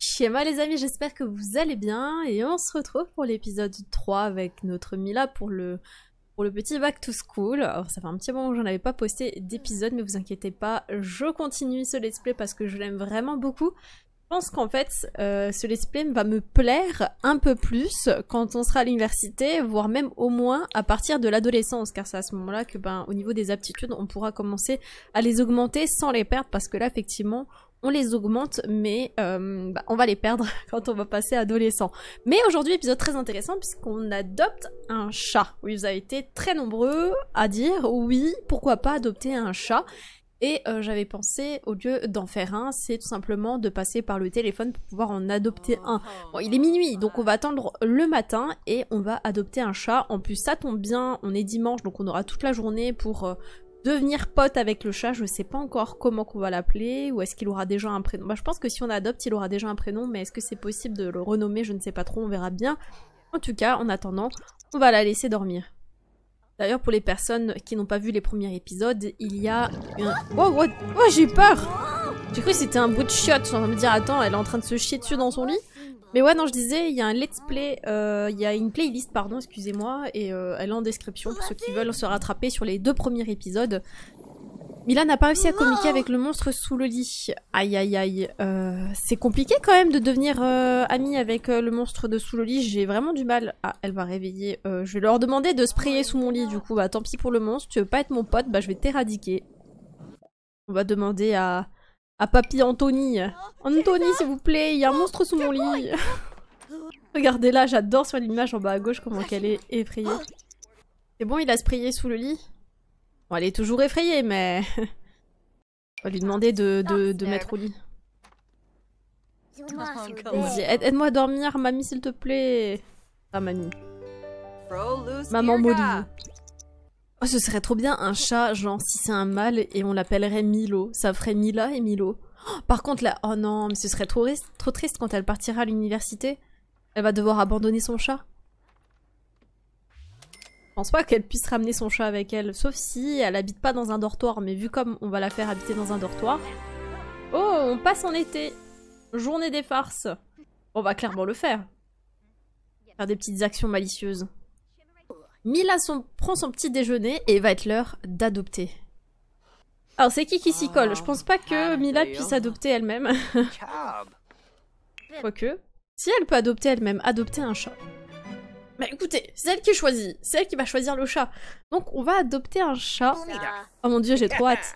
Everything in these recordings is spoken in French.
Schéma les amis, j'espère que vous allez bien et on se retrouve pour l'épisode 3 avec notre Mila pour le petit back to school. Alors ça fait un petit moment que j'en avais pas posté d'épisode mais vous inquiétez pas, je continue ce let's play parce que je l'aime vraiment beaucoup. Je pense qu'en fait ce let's play va me plaire un peu plus quand on sera à l'université, voire même au moins à partir de l'adolescence, car c'est à ce moment-là que au niveau des aptitudes on pourra commencer à les augmenter sans les perdre, parce que là effectivement on les augmente, mais on va les perdre quand on va passer adolescent. Mais aujourd'hui, épisode très intéressant puisqu'on adopte un chat. Oui, vous avez été très nombreux à dire oui, pourquoi pas adopter un chat. Et j'avais pensé, au lieu d'en faire un, c'est tout simplement de passer par le téléphone pour pouvoir en adopter un. Bon, il est minuit, donc on va attendre le matin et on va adopter un chat. En plus, ça tombe bien, on est dimanche, donc on aura toute la journée pour devenir pote avec le chat. Je sais pas encore comment qu'on va l'appeler, ou est-ce qu'il aura déjà un prénom. Je pense que si on adopte, il aura déjà un prénom, mais est-ce que c'est possible de le renommer? Je ne sais pas trop, on verra bien. En tout cas, en attendant, on va la laisser dormir. D'ailleurs, pour les personnes qui n'ont pas vu les premiers épisodes, il y a un... Oh, j'ai eu peur! J'ai cru que c'était un bout de chiotte. Je suis en train de me dire, attends, elle est en train de se chier dessus dans son lit. Mais ouais, non, je disais, il y a un let's play, il y a une playlist, pardon, excusez-moi, et elle est en description pour ceux qui veulent se rattraper sur les 2 premiers épisodes. Mila n'a pas réussi à communiquer avec le monstre sous le lit. Aïe aïe aïe. C'est compliqué quand même de devenir amie avec le monstre de sous le lit. J'ai vraiment du mal. Ah, elle va réveiller. Je vais leur demander de sprayer sous mon lit du coup. Bah tant pis pour le monstre. Tu veux pas être mon pote? Bah je vais t'éradiquer. On va demander à Papy Anthony. Anthony s'il vous plaît, il y a un monstre sous mon lit. Regardez là, j'adore sur l'image en bas à gauche comment qu'elle est effrayée. C'est bon, il a sprayé sous le lit? Bon, elle est toujours effrayée, mais... on va lui demander de mettre au lit. Vas-y, aide-moi à dormir, mamie, s'il te plaît. Ah, mamie. Maman Molly. Oh, ce serait trop bien un chat, genre si c'est un mâle et on l'appellerait Milo. Ça ferait Mila et Milo. Oh, par contre, là... Oh non, mais ce serait trop triste quand elle partira à l'université. Elle va devoir abandonner son chat. Je pense pas qu'elle puisse ramener son chat avec elle, sauf si elle habite pas dans un dortoir, mais vu comme on va la faire habiter dans un dortoir... Oh, on passe en été. Journée des farces. On va clairement le faire. Faire des petites actions malicieuses. Mila prend son petit déjeuner et il va être l'heure d'adopter. Alors c'est qui s'y colle? Je pense pas que Mila puisse adopter elle-même. Quoique, si elle peut adopter elle-même, adopter un chat. Bah écoutez, c'est elle qui choisit, c'est elle qui va choisir le chat. Donc on va adopter un chat. Oh mon dieu, j'ai trop hâte.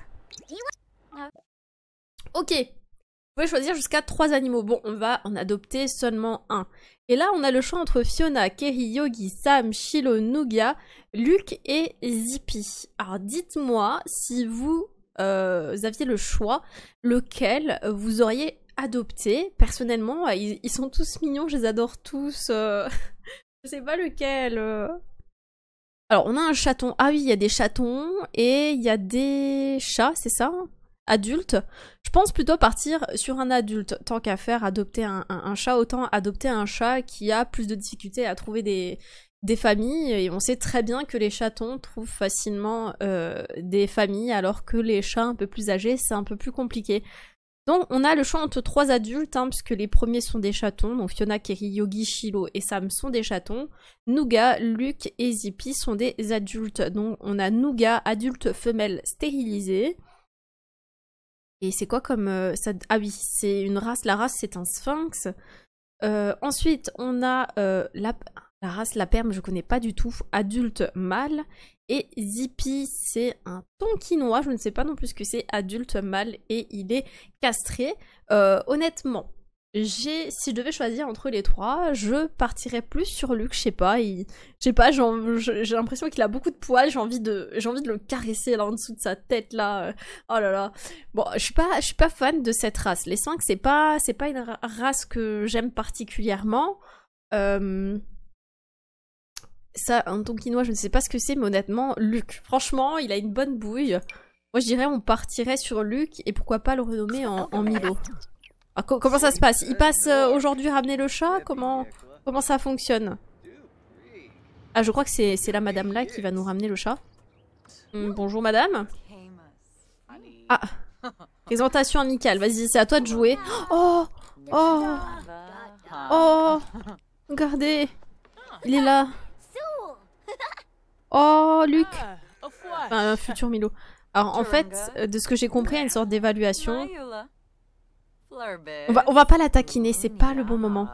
Ok, vous pouvez choisir jusqu'à 3 animaux. Bon, on va en adopter seulement un. Et là, on a le choix entre Fiona, Kerry, Yogi, Sam, Shiloh, Nougat, Luke et Zippy. Alors dites-moi si vous aviez le choix, lequel vous auriez adopté. Personnellement, ils sont tous mignons, je les adore tous. Je sais pas lequel. Alors, on a un chaton. Ah oui, il y a des chatons et il y a des chats, c'est ça? Adultes. Je pense plutôt partir sur un adulte. Tant qu'à faire, adopter un chat, autant adopter un chat qui a plus de difficultés à trouver des familles. Et on sait très bien que les chatons trouvent facilement des familles, alors que les chats un peu plus âgés, c'est un peu plus compliqué. Donc on a le choix entre 3 adultes, puisque les premiers sont des chatons, donc Fiona, Kerry, Yogi, Shiloh et Sam sont des chatons. Nougat, Luke et Zippy sont des adultes. Donc on a Nougat, adulte femelle stérilisée. Et c'est quoi comme... ça... Ah oui, c'est une race, la race c'est un sphinx. Ensuite on a la race, la perme, je connais pas du tout, adulte mâle. Et Zippy, c'est un tonkinois, je ne sais pas non plus ce que c'est, adulte mâle, et il est castré. Honnêtement, si je devais choisir entre les 3, je partirais plus sur Luke, je sais pas, j'ai l'impression qu'il a beaucoup de poils, j'ai envie de le caresser là en dessous de sa tête là. Oh là là. Bon, je suis pas fan de cette race. Les sphinx, c'est pas une race que j'aime particulièrement. Ça, un tonkinois, je ne sais pas ce que c'est, mais honnêtement, Luke. Franchement, il a une bonne bouille. Moi, je dirais on partirait sur Luke, et pourquoi pas le renommer en Milo. Ah, comment ça se passe? Il passe aujourd'hui ramener le chat? Comment ça fonctionne? Ah, je crois que c'est la madame là qui va nous ramener le chat. Bonjour madame. Ah, présentation amicale, vas-y, c'est à toi de jouer. Oh, Regardez. Il est là. Oh, Luc. Enfin, un futur Milo. Alors, en fait, de ce que j'ai compris, il y a une sorte d'évaluation. On va pas la taquiner, c'est pas le bon moment.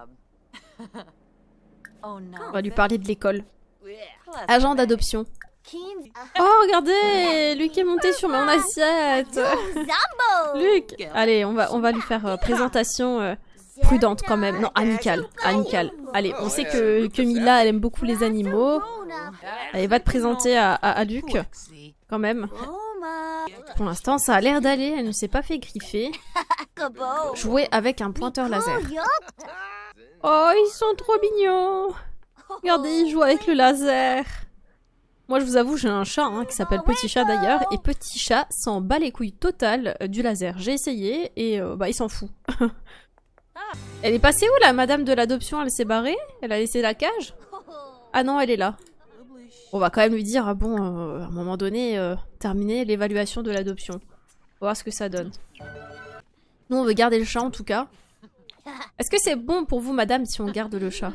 On va lui parler de l'école. Agent d'adoption. Oh, regardez, Luc est monté sur mon assiette. Luc. Allez, on va lui faire présentation prudente quand même. Non, amicale. Amicale. Allez, on sait que Mila, elle aime beaucoup les animaux. Allez, va te présenter à Luc. Quand même. Pour l'instant, ça a l'air d'aller. Elle ne s'est pas fait griffer. Jouer avec un pointeur laser. Oh, ils sont trop mignons. Regardez, ils jouent avec le laser. Moi, je vous avoue, j'ai un chat hein, qui s'appelle Petit Chat d'ailleurs. Et Petit Chat s'en bat les couilles totales du laser. J'ai essayé et bah, il s'en fout. Elle est passée où, la madame de l'adoption? Elle s'est barrée? Elle a laissé la cage? Ah non, elle est là. On va quand même lui dire, ah bon, à un moment donné, terminer l'évaluation de l'adoption. On va voir ce que ça donne. Nous, on veut garder le chat en tout cas. Est-ce que c'est bon pour vous, madame, si on garde le chat?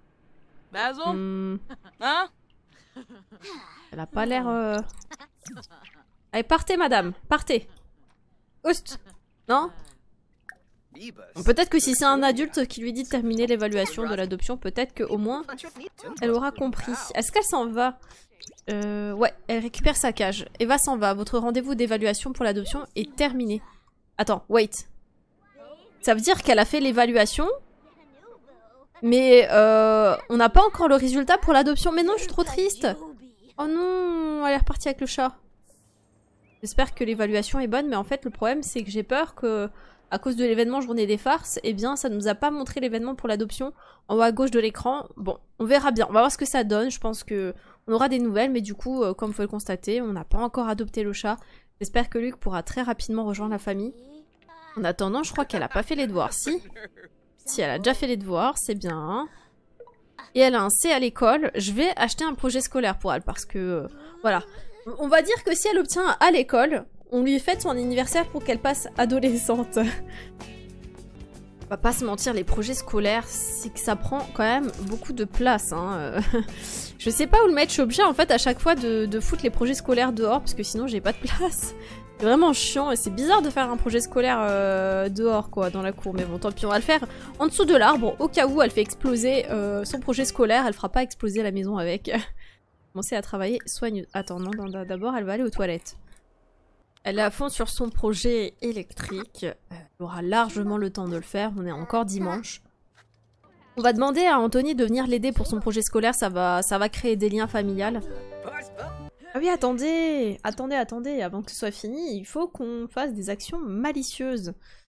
Elle a pas l'air... Allez, partez, madame, partez. Oust. Non? Peut-être que si c'est un adulte qui lui dit de terminer l'évaluation de l'adoption, peut-être qu'au moins, elle aura compris. Est-ce qu'elle s'en va? Ouais, elle récupère sa cage. Eva s'en va. Votre rendez-vous d'évaluation pour l'adoption est terminé. Attends, wait. Ça veut dire qu'elle a fait l'évaluation, mais on n'a pas encore le résultat pour l'adoption. Mais non, je suis trop triste. Oh non, elle est repartie avec le chat. J'espère que l'évaluation est bonne, mais en fait, le problème, c'est que j'ai peur que... À cause de l'événement Journée des farces, eh bien, ça nous a pas montré l'événement pour l'adoption en haut à gauche de l'écran. Bon, on verra bien. On va voir ce que ça donne. Je pense que on aura des nouvelles, mais du coup, comme vous pouvez le constater, on n'a pas encore adopté le chat. J'espère que Luc pourra très rapidement rejoindre la famille. En attendant, je crois qu'elle a pas fait les devoirs. Si, elle a déjà fait les devoirs, c'est bien. Et elle a un C à l'école. Je vais acheter un projet scolaire pour elle parce que, voilà. On va dire que si elle obtient un à l'école... On lui fête son anniversaire pour qu'elle passe adolescente. On va pas se mentir, les projets scolaires, c'est que ça prend quand même beaucoup de place. Hein. Je sais pas où le mettre, je suis obligée en fait à chaque fois de foutre les projets scolaires dehors parce que sinon j'ai pas de place. C'est vraiment chiant et c'est bizarre de faire un projet scolaire dehors quoi, dans la cour. Mais bon, tant pis, on va le faire en dessous de l'arbre. Au cas où elle fait exploser son projet scolaire, elle fera pas exploser la maison avec. Commencer à travailler soigneuse. Attends, non, d'abord elle va aller aux toilettes. Elle est à fond sur son projet électrique. Elle aura largement le temps de le faire. On est encore dimanche. On va demander à Anthony de venir l'aider pour son projet scolaire. Ça va créer des liens familiales. Ah oui, attendez. Attendez. Avant que ce soit fini, il faut qu'on fasse des actions malicieuses.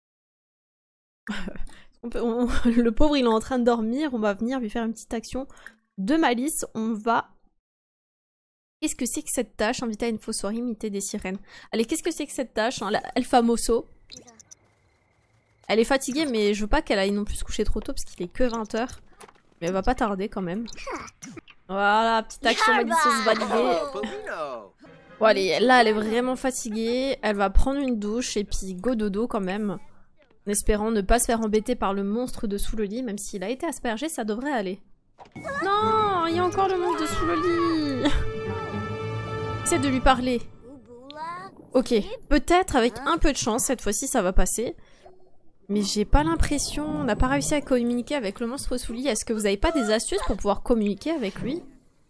Le pauvre, il est en train de dormir. On va venir lui faire une petite action de malice. On va... Qu'est-ce que c'est que cette tâche? Inviter à une fausse soirée, imiter des sirènes. Allez, qu'est-ce que c'est que cette tâche? El famoso. Elle est fatiguée, mais je veux pas qu'elle aille non plus se coucher trop tôt parce qu'il est que 20h. Mais elle va pas tarder quand même. Voilà, petite action malicieuse validée. Bon allez, là elle est vraiment fatiguée. Elle va prendre une douche et puis go dodo quand même. En espérant ne pas se faire embêter par le monstre de sous le lit. Même s'il a été aspergé, ça devrait aller. Non, il y a encore le monstre de sous le lit. Essaie de lui parler. Ok, peut-être avec un peu de chance, cette fois-ci ça va passer. Mais j'ai pas l'impression, on n'a pas réussi à communiquer avec le monstre sous lit. Est-ce que vous avez pas des astuces pour pouvoir communiquer avec lui?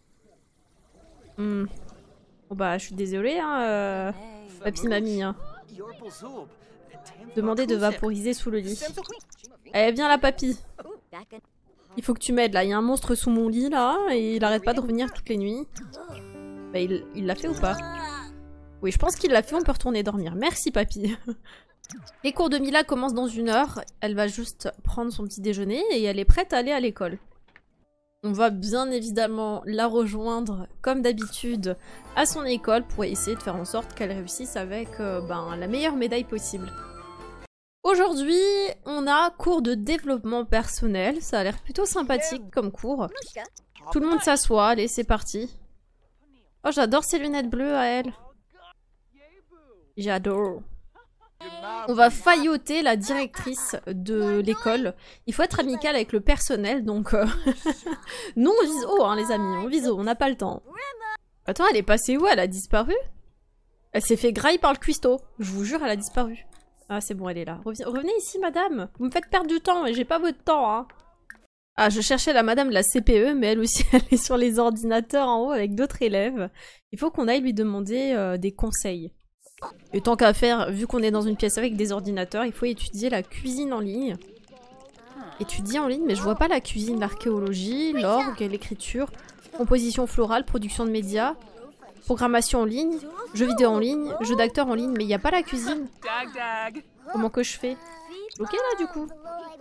Bon bah je suis désolée hein, papy mamie hein. Demandez de vaporiser sous le lit. Eh viens là papy. Il faut que tu m'aides là, il y a un monstre sous mon lit là et il arrête pas de revenir toutes les nuits. Bah, il l'a fait ou pas? Oui, je pense qu'il l'a fait, on peut retourner dormir. Merci, papy. Les cours de Mila commencent dans 1 heure. Elle va juste prendre son petit déjeuner et elle est prête à aller à l'école. On va bien évidemment la rejoindre, comme d'habitude, à son école pour essayer de faire en sorte qu'elle réussisse avec la meilleure médaille possible. Aujourd'hui, on a cours de développement personnel. Ça a l'air plutôt sympathique comme cours. Tout le monde s'assoit, allez, c'est parti. Oh, j'adore ces lunettes bleues à elle. J'adore. On va failloter la directrice de l'école. Il faut être amical avec le personnel, donc... Nous, on vise haut, hein, les amis. On vise haut, on n'a pas le temps. Attends, elle est passée où? Elle a disparu? Elle s'est fait grailler par le cuistot. Je vous jure, elle a disparu. Ah, c'est bon, elle est là. Revenez ici, madame. Vous me faites perdre du temps, et j'ai pas votre temps, hein. Ah, je cherchais la madame de la CPE, mais elle aussi, elle est sur les ordinateurs en haut avec d'autres élèves. Il faut qu'on aille lui demander des conseils. Et tant qu'à faire, vu qu'on est dans une pièce avec des ordinateurs, il faut étudier la cuisine en ligne. Étudier en ligne, mais je vois pas la cuisine, l'archéologie, l'orgue, l'écriture, composition florale, production de médias, programmation en ligne, jeux vidéo en ligne, jeux d'acteurs en ligne, mais il n'y a pas la cuisine. Comment que je fais? Ok là du coup.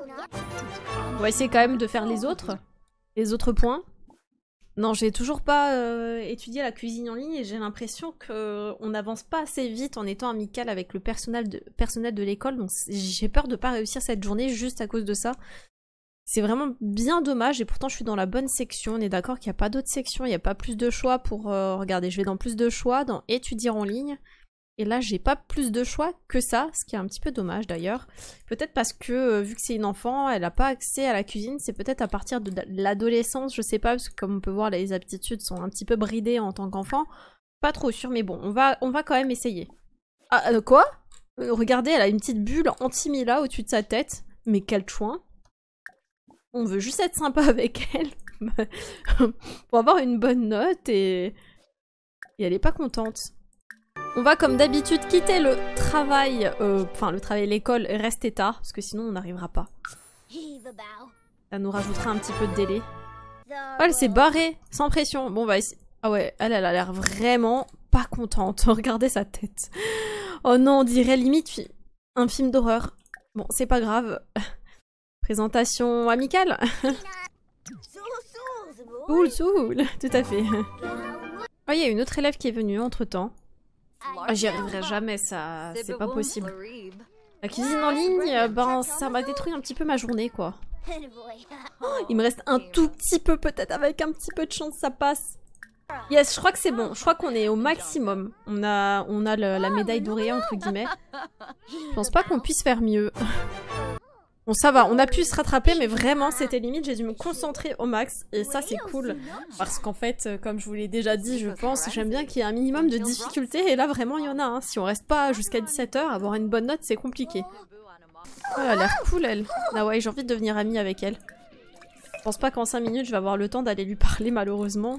On va essayer quand même de faire les autres points. Non, j'ai toujours pas étudié la cuisine en ligne et j'ai l'impression qu'on n'avance pas assez vite en étant amical avec le personnel de l'école, donc j'ai peur de pas réussir cette journée juste à cause de ça. C'est vraiment bien dommage et pourtant je suis dans la bonne section, on est d'accord qu'il n'y a pas d'autres sections, il n'y a pas plus de choix pour... regardez, je vais dans plus de choix, dans étudier en ligne. Et là, j'ai pas plus de choix que ça, ce qui est un petit peu dommage d'ailleurs. Peut-être parce que, vu que c'est une enfant, elle n'a pas accès à la cuisine, c'est peut-être à partir de l'adolescence, je sais pas, parce que comme on peut voir, les aptitudes sont un petit peu bridées en tant qu'enfant. Pas trop sûr, mais bon, on va quand même essayer. Ah, quoi? Regardez, elle a une petite bulle anti-Mila au-dessus de sa tête. Mais quel chouin. On veut juste être sympa avec elle. Pour avoir une bonne note et elle est pas contente. On va comme d'habitude quitter le travail, l'école et rester tard, parce que sinon on n'arrivera pas. Ça nous rajoutera un petit peu de délai. Oh, elle s'est barrée, sans pression. Bon, on va essayer. Ah ouais, elle a l'air vraiment pas contente. Regardez sa tête. Oh non, on dirait limite un film d'horreur. Bon, c'est pas grave. Présentation amicale. Soul, tout à fait. Oh, il y a une autre élève qui est venue entre-temps. Oh, j'y arriverai jamais, ça, c'est pas possible. La cuisine en ligne, ben ça m'a détruit un petit peu ma journée, quoi. Oh, il me reste un tout petit peu, peut-être avec un petit peu de chance, ça passe. Yes, je crois que c'est bon, je crois qu'on est au maximum. On a la médaille dorée, entre guillemets. Je pense pas qu'on puisse faire mieux. Bon, ça va, on a pu se rattraper, mais vraiment, c'était limite, j'ai dû me concentrer au max, et ça, c'est cool. Parce qu'en fait, comme je vous l'ai déjà dit, je pense, j'aime bien qu'il y ait un minimum de difficulté, et là, vraiment, il y en a, hein. Si on reste pas jusqu'à 17 h, avoir une bonne note, c'est compliqué. Oh, elle a l'air cool, elle. Ah ouais, j'ai envie de devenir amie avec elle. Je pense pas qu'en 5 minutes, je vais avoir le temps d'aller lui parler, malheureusement.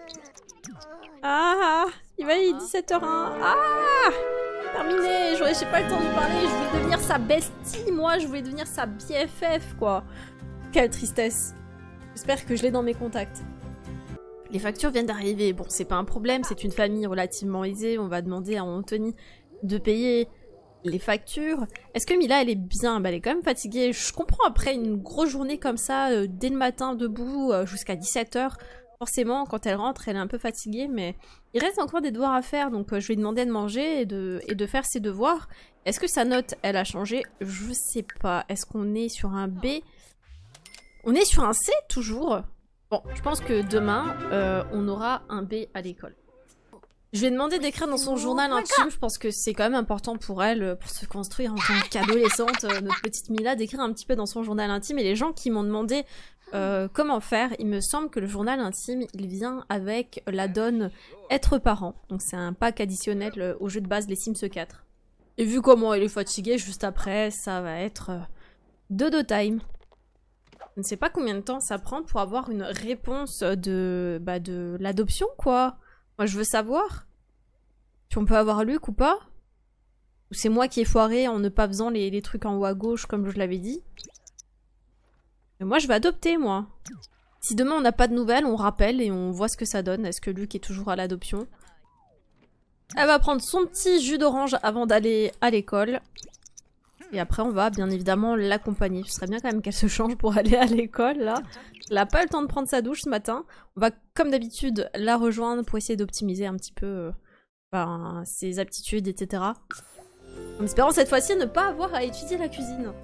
Ah, il va y 17 h 01. Ah! Terminé, j'ai pas le temps de lui parler, je voulais devenir sa bestie, moi, je voulais devenir sa BFF, quoi. Quelle tristesse. J'espère que je l'ai dans mes contacts. Les factures viennent d'arriver, bon, c'est pas un problème, c'est une famille relativement aisée, on va demander à Anthony de payer les factures. Est-ce que Mila, elle est bien? Bah, elle est quand même fatiguée, je comprends après une grosse journée comme ça, dès le matin, debout, jusqu'à 17 h. Forcément, quand elle rentre, elle est un peu fatiguée, mais il reste encore des devoirs à faire, donc je vais lui demander de manger et de faire ses devoirs. Est-ce que sa note, elle a changé? Je sais pas. Est-ce qu'on est sur un B? On est sur un C, toujours. Bon, je pense que demain, on aura un B à l'école. Je vais demander d'écrire dans son journal intime, je pense que c'est quand même important pour elle, pour se construire en tant qu'adolescente, notre petite Mila, d'écrire un petit peu dans son journal intime. Et les gens qui m'ont demandé comment faire, il me semble que le journal intime, il vient avec l'add-on être parent. Donc c'est un pack additionnel au jeu de base Les Sims 4. Et vu comment elle est fatiguée, juste après, ça va être dodo time. Je ne sais pas combien de temps ça prend pour avoir une réponse de l'adoption, quoi. Moi, je veux savoir si on peut avoir Luc ou pas. Ou c'est moi qui ai foiré en ne pas faisant les trucs en haut à gauche, comme je l'avais dit. Mais moi, je vais adopter, moi. Si demain, on n'a pas de nouvelles, on rappelle et on voit ce que ça donne. Est-ce que Luc est toujours à l'adoption? Elle va prendre son petit jus d'orange avant d'aller à l'école. Et après, on va bien évidemment l'accompagner. Ce serait bien quand même qu'elle se change pour aller à l'école, là. Elle n'a pas eu le temps de prendre sa douche ce matin. On va, comme d'habitude, la rejoindre pour essayer d'optimiser un petit peu ses aptitudes, etc. En espérant cette fois-ci ne pas avoir à étudier la cuisine.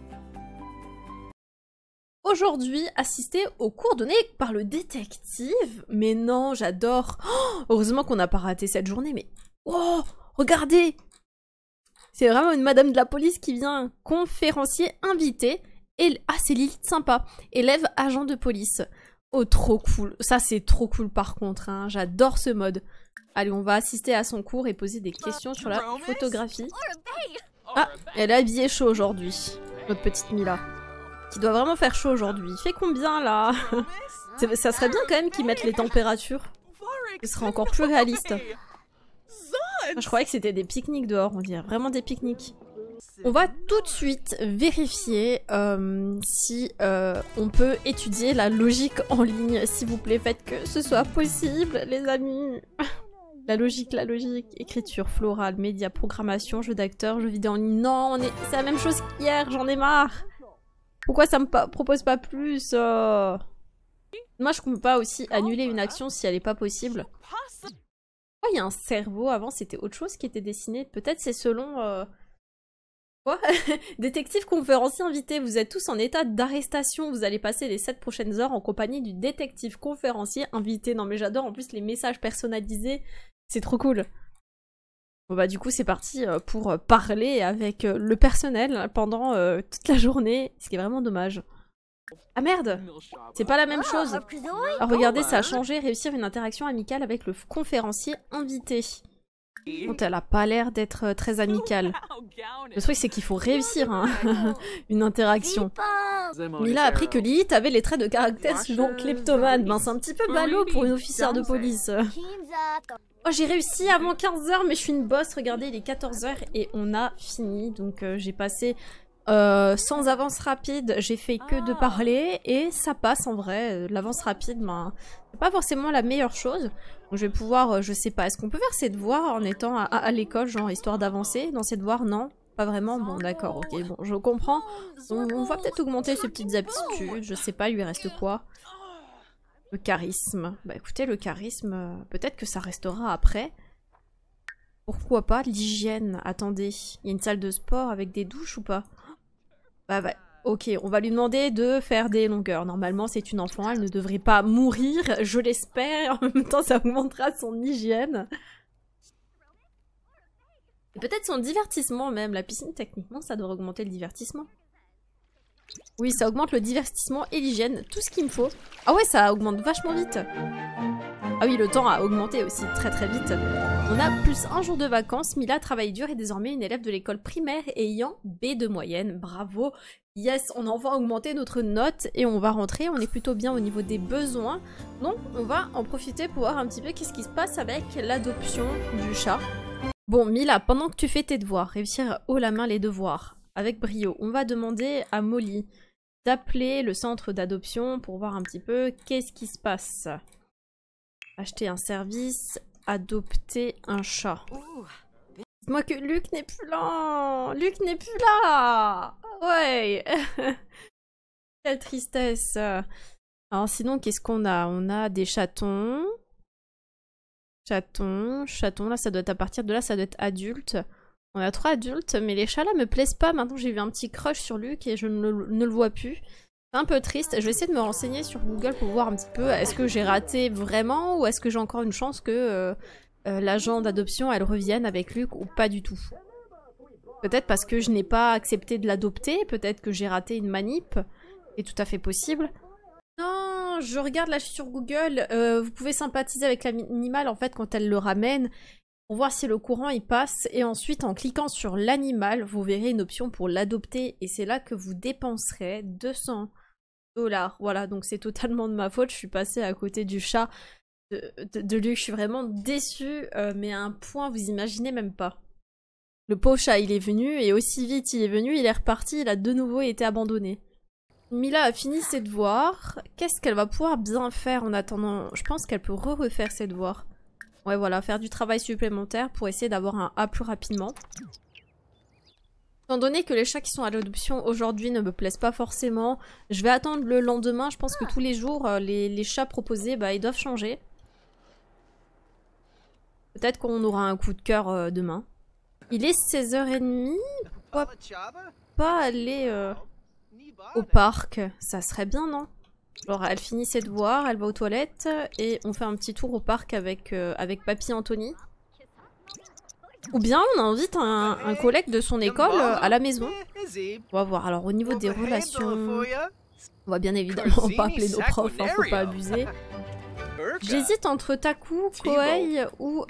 Aujourd'hui, assister au cours donné par le détective. Mais non, j'adore. Oh, heureusement qu'on n'a pas raté cette journée, mais... Oh, regardez! C'est vraiment une madame de la police qui vient, conférencier invité. Et... Ah, c'est Lilith sympa. Élève agent de police. Oh, trop cool. Ça, c'est trop cool par contre. Hein. J'adore ce mode. Allez, on va assister à son cours et poser des questions sur la photographie. Ah, elle est habillée chaud aujourd'hui. Notre petite Mila. Qui doit vraiment faire chaud aujourd'hui. Il fait combien là? Ça serait bien quand même qu'ils mettent les températures. Ce serait encore plus réaliste. Je croyais que c'était des pique-niques dehors, on dirait vraiment des pique-niques. On va tout de suite vérifier si on peut étudier la logique en ligne. S'il vous plaît, faites que ce soit possible, les amis. La logique, écriture, florale, média, programmation, jeu d'acteur, jeu vidéo en ligne. Non, c'est la même chose qu'hier, j'en ai marre. Pourquoi ça me propose pas plus Moi, je ne peux pas aussi annuler une action si elle n'est pas possible. Oh, il y a un cerveau. Avant, c'était autre chose qui était dessiné. Peut-être c'est selon... Quoi? Détective conférencier invité. Vous êtes tous en état d'arrestation. Vous allez passer les 7 prochaines heures en compagnie du détective conférencier invité. Non mais j'adore en plus les messages personnalisés. C'est trop cool. Bon bah du coup c'est parti pour parler avec le personnel pendant toute la journée. Ce qui est vraiment dommage. Ah merde! C'est pas la même chose. Alors regardez, ça a changé. Réussir une interaction amicale avec le conférencier invité. Bon, elle a pas l'air d'être très amicale. Le truc c'est qu'il faut réussir hein, une interaction. Mila a appris que Lilith avait les traits de caractère suivant kleptomane. Ben c'est un petit peu ballot pour une officière de police. Oh j'ai réussi avant 15h mais je suis une bosse. Regardez il est 14h et on a fini. Donc j'ai passé... sans avance rapide, j'ai fait que de parler et ça passe en vrai. L'avance rapide, ben, c'est pas forcément la meilleure chose. Donc, je vais pouvoir, je sais pas, est-ce qu'on peut faire ses devoirs en étant à l'école, genre histoire d'avancer dans ses devoirs? Non, pas vraiment. Bon, d'accord, ok, bon, je comprends. On va peut-être augmenter ses petites aptitudes, je sais pas, il lui reste quoi? Le charisme. Bah écoutez, le charisme, peut-être que ça restera après. Pourquoi pas? L'hygiène, attendez, il y a une salle de sport avec des douches ou pas? Bah, ok, on va lui demander de faire des longueurs. Normalement, c'est une enfant, elle ne devrait pas mourir, je l'espère. En même temps, ça augmentera son hygiène. Et peut-être son divertissement même. La piscine, techniquement, ça devrait augmenter le divertissement. Oui, ça augmente le divertissement et l'hygiène, tout ce qu'il me faut. Ah ouais, ça augmente vachement vite. Ah oui, le temps a augmenté aussi très très vite. On a plus 1 jour de vacances. Mila travaille dur et désormais une élève de l'école primaire ayant B de moyenne. Bravo. Yes, on a enfin augmenté notre note et on va rentrer. On est plutôt bien au niveau des besoins. Donc on va en profiter pour voir un petit peu qu'est-ce qui se passe avec l'adoption du chat. Bon Mila, pendant que tu fais tes devoirs, réussir haut la main les devoirs avec brio, on va demander à Molly d'appeler le centre d'adoption pour voir un petit peu qu'est-ce qui se passe. Acheter un service, adopter un chat. Dites-moi que Luc n'est plus là. Luc n'est plus là. Ouais. Quelle tristesse. Alors sinon, qu'est-ce qu'on a? On a des chatons. Chatons. Là ça doit être à partir de là, ça doit être adulte. On a 3 adultes, mais les chats là me plaisent pas. Maintenant j'ai vu un petit crush sur Luc et je ne le vois plus. C'est un peu triste. Je vais essayer de me renseigner sur Google pour voir un petit peu est-ce que j'ai raté vraiment ou est-ce que j'ai encore une chance que l'agent d'adoption elle revienne avec Luc ou pas du tout. Peut-être parce que je n'ai pas accepté de l'adopter, peut-être que j'ai raté une manip. C'est tout à fait possible. Non, je regarde là sur Google, vous pouvez sympathiser avec l'animal en fait quand elle le ramène pour voir si le courant il passe et ensuite en cliquant sur l'animal, vous verrez une option pour l'adopter et c'est là que vous dépenserez 200 $. Voilà, donc c'est totalement de ma faute, je suis passée à côté du chat de Luc, je suis vraiment déçue, mais à un point vous imaginez même pas. Le pauvre chat il est venu et aussi vite il est venu, il est reparti, il a de nouveau été abandonné. Mila a fini ses devoirs, qu'est-ce qu'elle va pouvoir bien faire en attendant? Je pense qu'elle peut refaire ses devoirs. Ouais voilà, faire du travail supplémentaire pour essayer d'avoir un A plus rapidement. Étant donné que les chats qui sont à l'adoption aujourd'hui ne me plaisent pas forcément, je vais attendre le lendemain. Je pense que tous les jours, les chats proposés, bah, ils doivent changer. Peut-être qu'on aura un coup de cœur demain. Il est 16h30. Pourquoi pas aller au parc? Ça serait bien, non? Alors, elle finit ses devoirs, elle va aux toilettes et on fait un petit tour au parc avec Papy Anthony. Ou bien on invite un collègue de son école à la maison. On va voir. Alors au niveau des relations, on va bien évidemment pas appeler nos profs, hein, faut pas abuser. J'hésite entre Taku, Kohei ou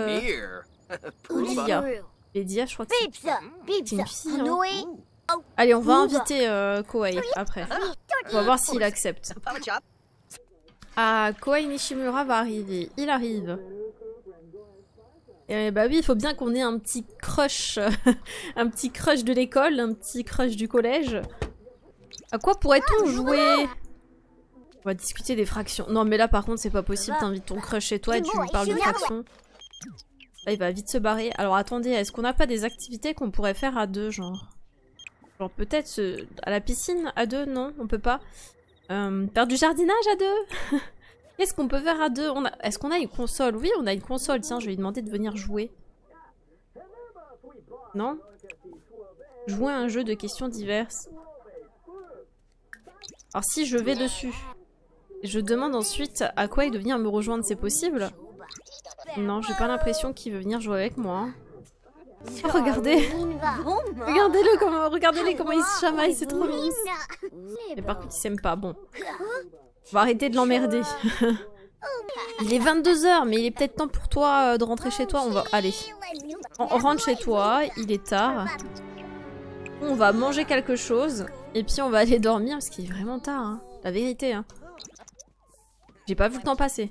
Lydia. Lydia, je crois que c'est une fille. Hein. Allez, on va inviter Kohei après. On va voir s'il accepte. Ah, Kohei Nishimura va arriver. Il arrive. Et bah oui, il faut bien qu'on ait un petit crush. Un petit crush de l'école, un petit crush du collège. À quoi pourrait-on jouer? On va discuter des fractions. Non mais là par contre c'est pas possible, t'invites ton crush chez toi et tu lui parles de fractions. Là il va vite se barrer. Alors attendez, est-ce qu'on n'a pas des activités qu'on pourrait faire à deux genre? Genre peut-être à la piscine à deux? Non, on peut pas. Faire du jardinage à deux? Qu'est-ce qu'on peut faire à deux? Est-ce qu'on a une console? Oui, on a une console. Tiens, je vais lui demander de venir jouer. Non? Jouer à un jeu de questions diverses. Alors si je vais dessus, je demande ensuite à Kohei de venir me rejoindre, c'est possible? Non, j'ai pas l'impression qu'il veut venir jouer avec moi. Oh, regardez! Regardez-le regardez-les comment ils se chamaillent, c'est trop mignon. Mais par contre, ils s'aiment pas. Bon. On va arrêter de l'emmerder. Il est 22 h, mais il est peut-être temps pour toi de rentrer chez toi. On va... Allez. On rentre chez toi, il est tard. On va manger quelque chose. Et puis on va aller dormir, parce qu'il est vraiment tard. Hein. La vérité. Hein. J'ai pas vu le temps passer.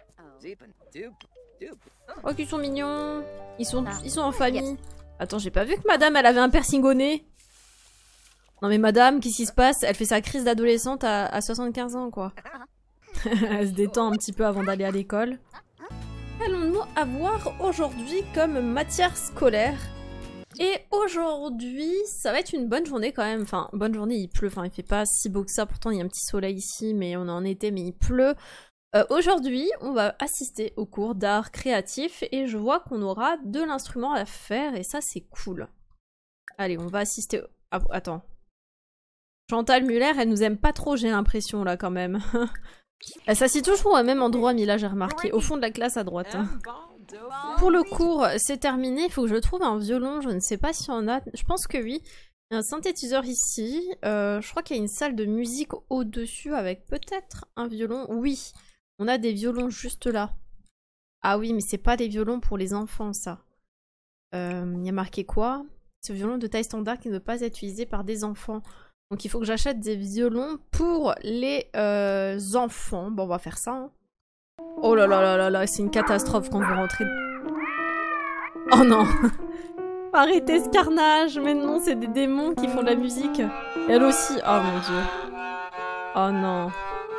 Oh, qu'ils sont mignons. Ils sont en famille. Attends, j'ai pas vu que madame, elle avait un piercing au nez. Non mais madame, qu'est-ce qui se passe? Elle fait sa crise d'adolescente à 75 ans, quoi. Elle se détend un petit peu avant d'aller à l'école. Qu'allons-nous avoir aujourd'hui comme matière scolaire? Et aujourd'hui, ça va être une bonne journée quand même. Enfin, bonne journée, il pleut. Enfin, il fait pas si beau que ça. Pourtant, il y a un petit soleil ici, mais on est en été, mais il pleut. Aujourd'hui, on va assister au cours d'art créatif et je vois qu'on aura de l'instrument à faire et ça, c'est cool. Allez, on va assister... Ah, attends. Chantal Muller, elle nous aime pas trop, j'ai l'impression, là, quand même. Elle s'assied toujours au même endroit, Mila, j'ai remarqué. Au fond de la classe à droite. Hein. Pour le cours, c'est terminé. Il faut que je trouve un violon. Je ne sais pas s'il y en a. Je pense que oui. Il y a un synthétiseur ici. Je crois qu'il y a une salle de musique au-dessus avec peut-être un violon. Oui, on a des violons juste là. Ah oui, mais c'est pas des violons pour les enfants, ça. Il y a marqué quoi? Ce violon de taille standard qui ne peut pas être utilisé par des enfants. Donc il faut que j'achète des violons pour les enfants. Bon, on va faire ça. Hein. Oh là là là là là, c'est une catastrophe quand vous rentrez. Oh non. Arrêtez ce carnage. Mais non, c'est des démons qui font de la musique. Et elle aussi. Oh mon dieu. Oh non.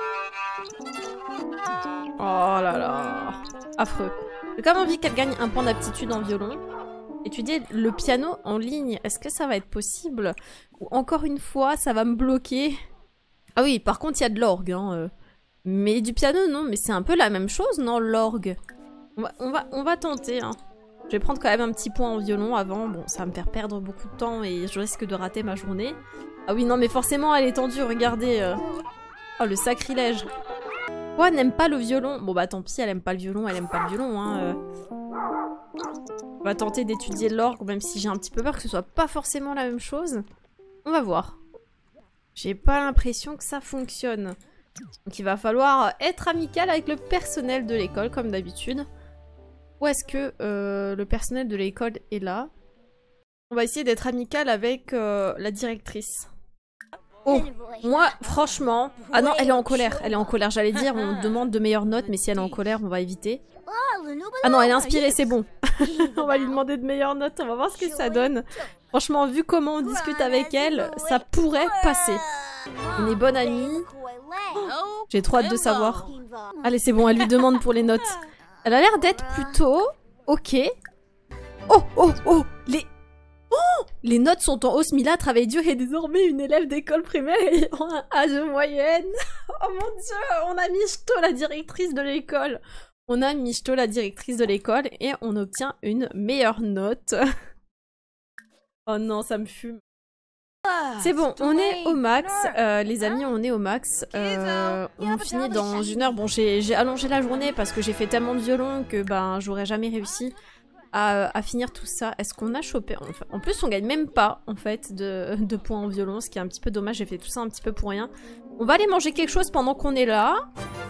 Oh là là. Affreux. J'ai quand même envie qu'elle gagne un point d'aptitude en violon. Étudier le piano en ligne, est-ce que ça va être possible? Ou encore une fois, ça va me bloquer? Ah oui, par contre, il y a de l'orgue. Hein, Mais du piano, non. Mais c'est un peu la même chose, non, l'orgue? On va tenter. Hein. Je vais prendre quand même un petit point en violon avant. Bon, ça va me faire perdre beaucoup de temps et je risque de rater ma journée. Ah oui, non, mais forcément, elle est tendue, regardez. Oh, le sacrilège. Quoi, n'aime pas le violon? Bon, bah tant pis, elle aime pas le violon, elle aime pas le violon. Hein, On va tenter d'étudier l'orgue, même si j'ai un petit peu peur que ce soit pas forcément la même chose. On va voir. J'ai pas l'impression que ça fonctionne. Donc il va falloir être amical avec le personnel de l'école, comme d'habitude. Où est-ce que le personnel de l'école est là? On va essayer d'être amical avec la directrice. Oh, moi, franchement... Ah non, elle est en colère. Elle est en colère, j'allais dire. On demande de meilleures notes, mais si elle est en colère, on va éviter. Ah non, elle est inspirée, c'est bon. On va lui demander de meilleures notes, on va voir ce que ça donne. Franchement, vu comment on discute avec elle, ça pourrait passer. On est bonne amie. Oh, j'ai trop hâte de savoir. Allez, c'est bon, elle lui demande pour les notes. Elle a l'air d'être plutôt... Ok. Oh, oh, oh, les notes sont en hausse. Mila travaille dur et est désormais une élève d'école primaire ayant un A de moyenne. Oh mon dieu, on a Michto, la directrice de l'école. On a Michto, la directrice de l'école, et on obtient une meilleure note. Oh non, ça me fume. C'est bon, on est au max, les amis, on est au max. On finit dans 1 heure. Bon, j'ai allongé la journée parce que j'ai fait tellement de violon que ben j'aurais jamais réussi. à finir tout ça. Est-ce qu'on a chopé... Enfin, en plus, on gagne même pas, en fait, de points en violon, ce qui est un petit peu dommage. J'ai fait tout ça un petit peu pour rien. On va aller manger quelque chose pendant qu'on est là.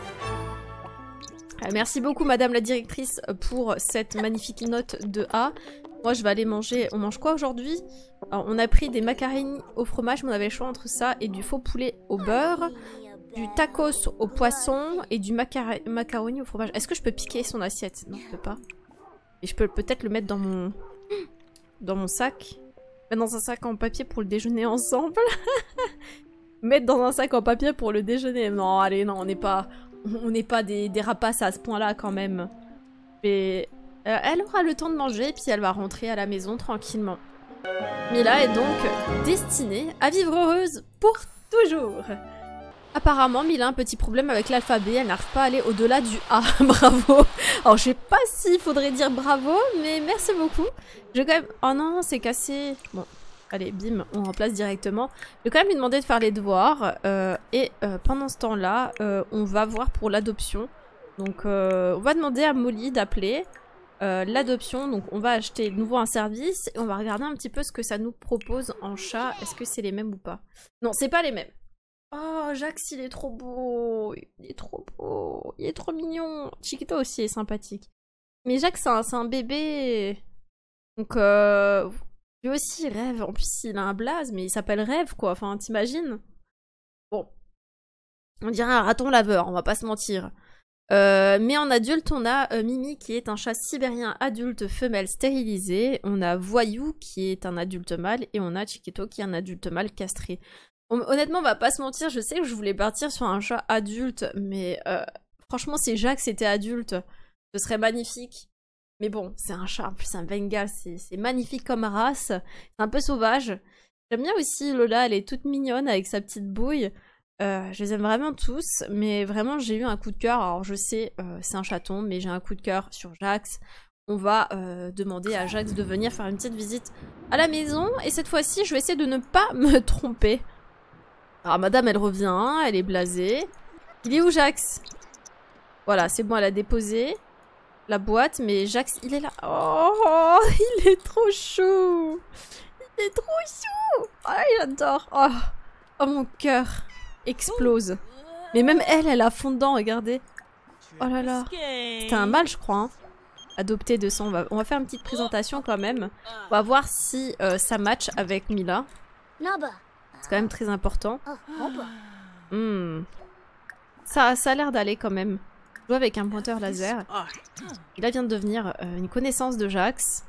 Merci beaucoup, madame la directrice, pour cette magnifique note de A. Moi, je vais aller manger... On mange quoi aujourd'hui? On a pris des macaronis au fromage, mais on avait le choix entre ça et du faux poulet au beurre, du tacos au poisson et du macaroni au fromage. Est-ce que je peux piquer son assiette? Non, je peux pas. Et je peux peut-être le mettre dans mon sac. Mettre dans un sac en papier pour le déjeuner ensemble. Mettre dans un sac en papier pour le déjeuner. Non, allez, non, on n'est pas des rapaces à ce point-là quand même. Mais elle aura le temps de manger et puis elle va rentrer à la maison tranquillement. Mila est donc destinée à vivre heureuse pour toujours. Apparemment, Mila a un petit problème avec l'alphabet, elle n'arrive pas à aller au-delà du A. Bravo. Alors, je sais pas s'il faudrait dire bravo, mais merci beaucoup. Je vais quand même... Oh non, c'est cassé. Bon, allez, bim, on remplace directement. Je vais quand même lui demander de faire les devoirs. Pendant ce temps-là, on va voir pour l'adoption. Donc, on va demander à Molly d'appeler l'adoption. Donc, on va acheter de nouveau un service et on va regarder un petit peu ce que ça nous propose en chat. Est-ce que c'est les mêmes ou pas? Non, c'est pas les mêmes. Oh, Jax, il est trop beau. Il est trop beau. Il est trop mignon. Chiquito aussi est sympathique. Mais Jax, c'est un bébé. Donc, lui aussi, il rêve. En plus, il a un blaze, mais il s'appelle Rêve, quoi. Enfin, t'imagines? Bon. On dirait un raton laveur, on va pas se mentir. Mais en adulte, on a Mimi, qui est un chat sibérien adulte femelle stérilisé. On a Voyou, qui est un adulte mâle. Et on a Chiquito, qui est un adulte mâle castré. Honnêtement, on va pas se mentir, je sais que je voulais partir sur un chat adulte, mais franchement, si Jax était adulte, ce serait magnifique. Mais bon, c'est un chat, en plus un Bengal, c'est magnifique comme race, c'est un peu sauvage. J'aime bien aussi Lola, elle est toute mignonne avec sa petite bouille. Je les aime vraiment tous, mais vraiment j'ai eu un coup de cœur. Alors je sais, c'est un chaton, mais j'ai un coup de cœur sur Jax. On va demander à Jax de venir faire une petite visite à la maison, et cette fois-ci, je vais essayer de ne pas me tromper. Alors madame elle revient, elle est blasée. Il est où Jax? Voilà, c'est bon, elle a déposé la boîte, mais Jax il est là. Oh, il est trop chou. Il est trop chou. Oh, il adore. Oh mon cœur explose. Mais même elle a fondant, regardez. Oh là là. C'était un mâle je crois. Hein. Adopté de sang. On va faire une petite présentation quand même. On va voir si ça match avec Mila. C'est quand même très important. Ça a l'air d'aller quand même. Joue avec un pointeur laser. Il vient de devenir une connaissance de Jax.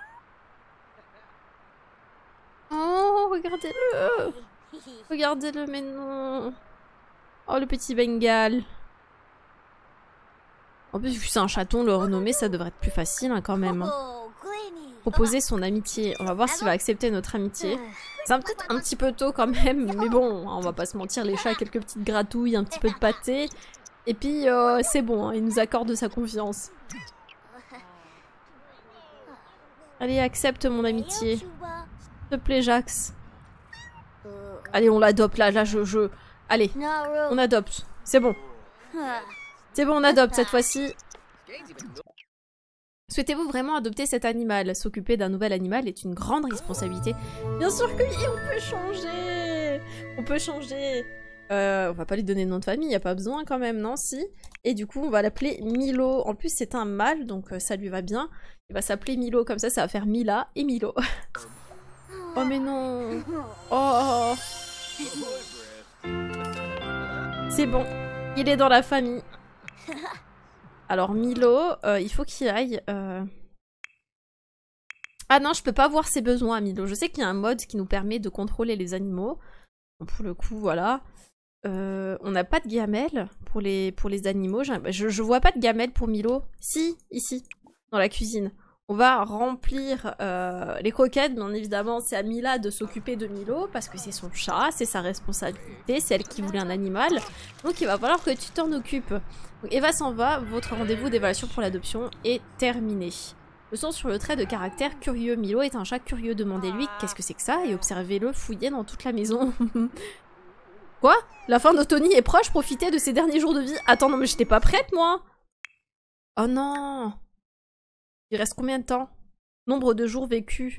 Oh, regardez-le. Regardez-le, mais non. Oh, le petit Bengal. En plus, vu que c'est un chaton, le renommer, ça devrait être plus facile hein, quand même. Hein. Proposer son amitié. On va voir s'il va accepter notre amitié. C'est peut-être un petit peu tôt quand même, mais bon, on va pas se mentir, les chats, quelques petites gratouilles, un petit peu de pâté. Et puis, c'est bon, hein, il nous accorde sa confiance. Allez, accepte mon amitié. S'il te plaît, Jax. Allez, on l'adopte, là, Allez, on adopte. C'est bon. C'est bon, on adopte cette fois-ci. Souhaitez-vous vraiment adopter cet animal? S'occuper d'un nouvel animal est une grande responsabilité. Bien sûr que oui, on peut changer. On peut changer. On va pas lui donner de nom de famille, y a pas besoin quand même, non? Si. Et du coup, on va l'appeler Milo. En plus, c'est un mâle, donc ça lui va bien. Il va s'appeler Milo, comme ça va faire Mila et Milo. Oh mais non. Oh. C'est bon. Il est dans la famille. Alors Milo, il faut qu'il aille... Ah non, je peux pas voir ses besoins à Milo. Je sais qu'il y a un mode qui nous permet de contrôler les animaux. Bon, pour le coup, voilà. On n'a pas de gamelle pour les animaux. Je vois pas de gamelle pour Milo. Si, ici, dans la cuisine. On va remplir les croquettes. Bien évidemment, c'est à Mila de s'occuper de Milo parce que c'est son chat, c'est sa responsabilité, c'est elle qui voulait un animal. Donc il va falloir que tu t'en occupes. Donc, Eva s'en va, votre rendez-vous d'évaluation pour l'adoption est terminé. Leçon sur le trait de caractère curieux. Milo est un chat curieux, demandez-lui qu'est-ce que c'est que ça et observez-le fouiller dans toute la maison. Quoi? La fin d'Otoni est proche, profitez de ses derniers jours de vie. Attends, non mais j'étais pas prête moi. Oh non. Il reste combien de temps? Nombre de jours vécus.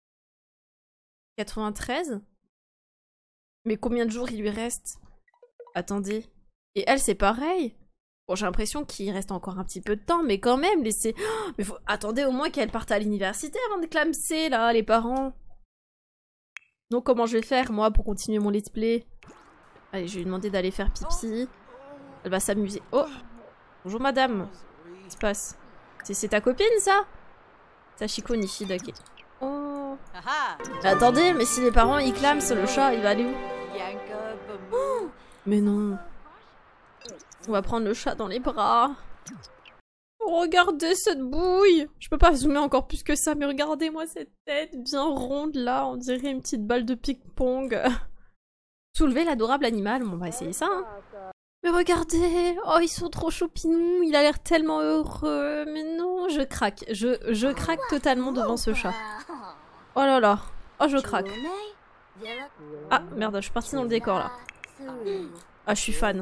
93. Mais combien de jours il lui reste? Attendez. Et elle, c'est pareil. Bon, j'ai l'impression qu'il reste encore un petit peu de temps, mais quand même, laissez... Oh, mais attendez au moins qu'elle parte à l'université avant de clamser, là, les parents. Donc, comment je vais faire, moi, pour continuer mon let's play? Allez, je vais lui demander d'aller faire pipi. Elle va s'amuser. Oh! Bonjour, madame. Qu'est-ce qui se passe? C'est ta copine, ça? Sachiko Nishida, ok. Oh... Attendez, mais si les parents, ils clament sur le chat, il va aller où? Oh, mais non. On va prendre le chat dans les bras. Oh, regardez cette bouille. Je peux pas zoomer encore plus que ça, mais regardez-moi cette tête bien ronde là. On dirait une petite balle de ping-pong. Soulever l'adorable animal. Bon, on va essayer ça. Hein. Mais regardez. Oh, ils sont trop choupinous. Il a l'air tellement heureux. Mais non, je craque. Je craque totalement devant ce chat. Oh là là. Oh, je craque. Ah, merde, je suis partie dans le décor là. Ah, je suis fan.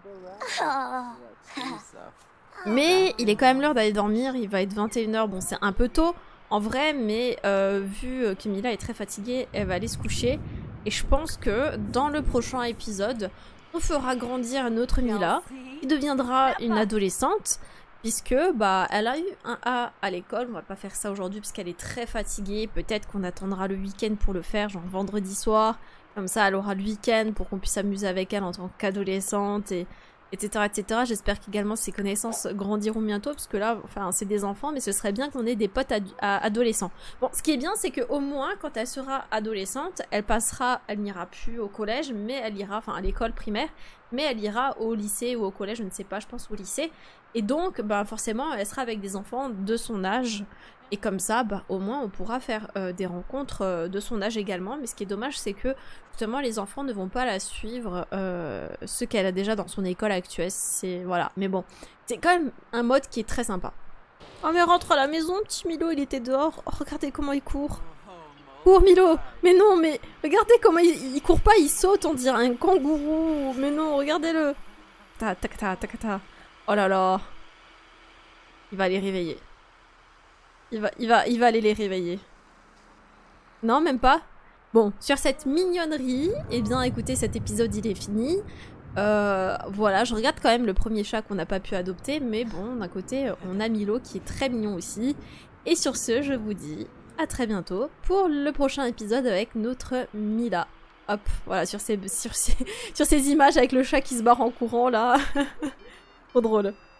Mais il est quand même l'heure d'aller dormir, il va être 21h, bon c'est un peu tôt en vrai, mais vu que Mila est très fatiguée, elle va aller se coucher. Et je pense que dans le prochain épisode, on fera grandir notre Mila, qui deviendra une adolescente, puisque bah elle a eu un A à l'école. On va pas faire ça aujourd'hui parce qu'elle est très fatiguée, peut-être qu'on attendra le week-end pour le faire, genre vendredi soir. Comme ça, elle aura le week-end pour qu'on puisse s'amuser avec elle en tant qu'adolescente, etc. etc. J'espère qu'également ses connaissances grandiront bientôt, parce que là, enfin, c'est des enfants, mais ce serait bien qu'on ait des potes adolescents. Bon, ce qui est bien, c'est qu'au moins, quand elle sera adolescente, elle n'ira plus au collège, mais elle ira, enfin, à l'école primaire, mais elle ira au lycée ou au collège, je ne sais pas, je pense au lycée. Et donc, bah, forcément, elle sera avec des enfants de son âge. Et comme ça, bah, au moins, on pourra faire des rencontres de son âge également. Mais ce qui est dommage, c'est que justement, les enfants ne vont pas la suivre, ce qu'elle a déjà dans son école actuelle. C'est voilà. Mais bon, c'est quand même un mode qui est très sympa. Oh mais rentre à la maison, petit Milo, il était dehors. Oh, regardez comment il court. Cours Milo. Mais non, mais regardez comment il court pas, il saute, on dirait un kangourou. Mais non, regardez-le. Ta ta ta ta ta. Oh là là. Il va les réveiller. Il va aller les réveiller. Non, même pas. Bon, sur cette mignonnerie, eh bien, écoutez, cet épisode, il est fini. Voilà, je regarde quand même le premier chat qu'on n'a pas pu adopter, mais bon, d'un côté, on a Milo qui est très mignon aussi. Et sur ce, je vous dis à très bientôt pour le prochain épisode avec notre Mila. Hop, voilà, sur ces images avec le chat qui se barre en courant, là. Trop drôle.